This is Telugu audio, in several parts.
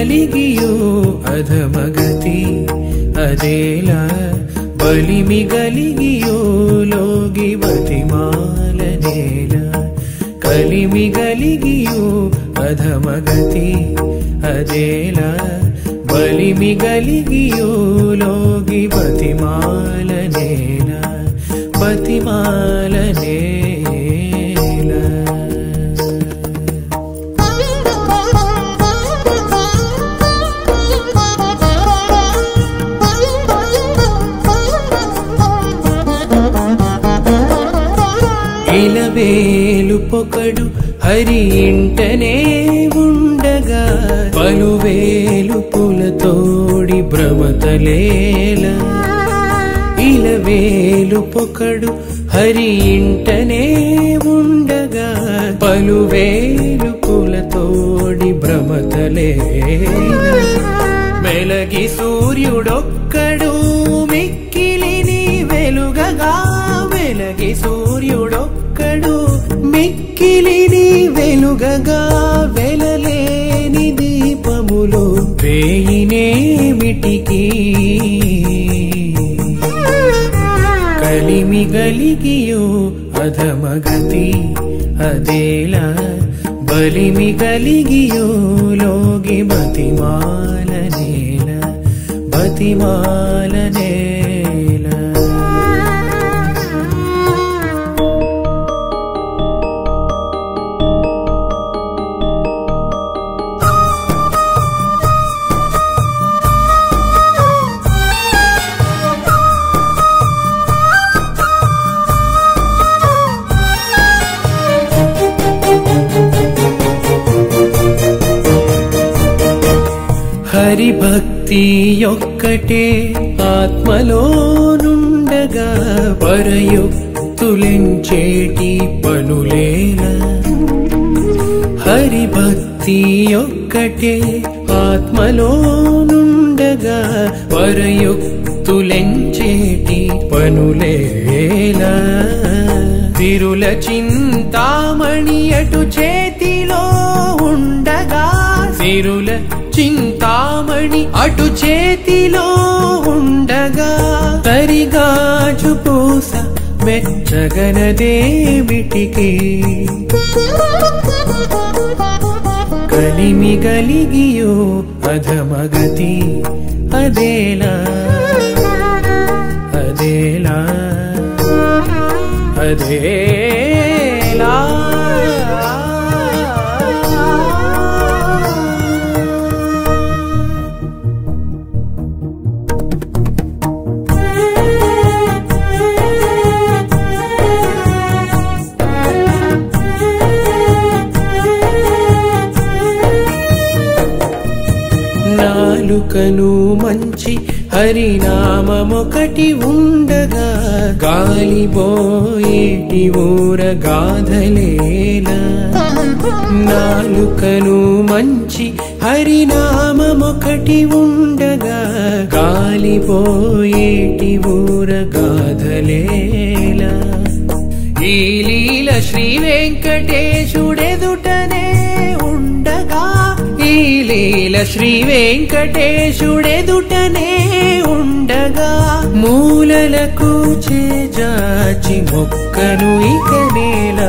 ಗಲಿಗಿಯೋ ಅಧಮಗತಿ ಅದೇಲ ಬಲಿಮಿ ಗಲಿಗಿಯೋ ಲೋಗಿ ಬತಿಮಾಲನೇಲ కలిమి గలిగియో అధమగతి అదేల బలిమి గలిగియో లోగి బతిమాలనేల బతిమాలనేల ఇలవేలు పొకడు హరి ఇంటనే ఉండగా పలువేలు పులతోడి భ్రమతలేల ఇలవేలు పొకడు హరి ఇంటనే ఉండగా పలువేలు పులతోడి భ్రమతలేల మెలగి సూర్యుడొక్కడు మిక్కిలిని వెలుగగా వెలగి సూర్యుడొక్కడు మిక్కిలిని వెలుగగా వెలలేని దీపములు వేయినేమిటికి కలిమి గలిగియో అధమగతి అదేల బలిమి గలిగియో లోగి బతిమాలనేల బతిమాలనేల హరి భక్తి ఒక్కటే ఆత్మలోనుండగా పరయుక్తులెంచేటి పనులేల హరి భక్తి ఒక్కటే ఆత్మలోనుండగా పరయుక్తులెంచేటి పనులేల తిరుల చింతామణి అటు చేతిలో ఉండగా తిరుల చింతామణి అటు చేతిలో ఉండగా తరిగాజు పూస మెచ్చగనదేమిటికి కలిమి గలిగియో అధమగతి అదేలా అదేలా అదేలా నాలుకను మంచి హరినామమొకటి ఉండగా గాలిబోయేటి ఊరగాధలేల నాలుకను మంచి హరినామమొకటి ఉండగా గాలిబోయేటి ఊరగాధలేల ఈ లీల శ్రీ వెంకటేశుడెదుటనే ఉండగా ఈ లీల శ్రీ వెంకటేశుడెదుటనే ఉండగా మూలలకు చేజాచి మొక్కను ఇక నేల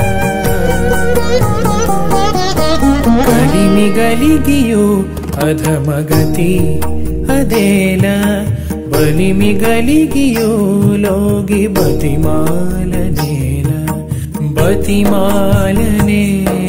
కలిమి గలిగియో అధమగతి అదేల బలిమి గలిగియో లోగి బతిమాలనేల బతిమాలనే